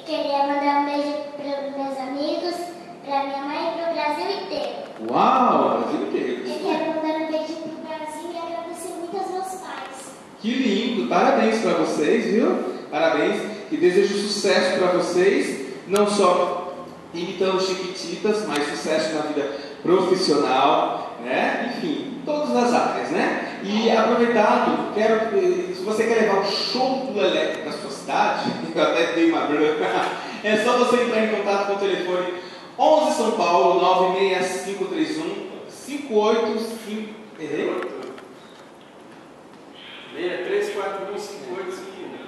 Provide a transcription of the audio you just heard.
Queria mandar um beijo para os meus amigos, para minha mãe e para o Brasil inteiro. Uau, Brasil inteiro. Eu quero mandar um beijo para o Brasil e agradecer muito aos meus pais. Que lindo, parabéns para vocês, viu? Parabéns, e desejo sucesso para vocês, não só imitando Chiquititas, mas sucesso na vida profissional, né? Enfim, todas as áreas, né? E aproveitado, se você quer levar o show do Lelé para sua cidade, eu até dei uma branca, é só você entrar em contato com o telefone 11 São Paulo 96531 585. Errei? 63415851.